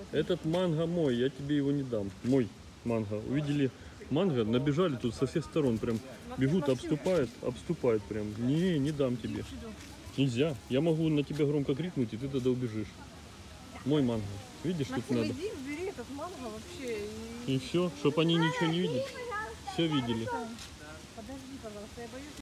Этот манго мой, я тебе его не дам. Мой манго. Увидели манго, набежали тут со всех сторон. Прям бегут, обступают прям. Не дам тебе. Нельзя. Я могу на тебя громко крикнуть, и ты тогда убежишь. Мой манго. Видишь, тут надо. Иди, бери этот манго вообще. И все, чтобы они ничего не видели. Все видели. Подожди, пожалуйста, я боюсь.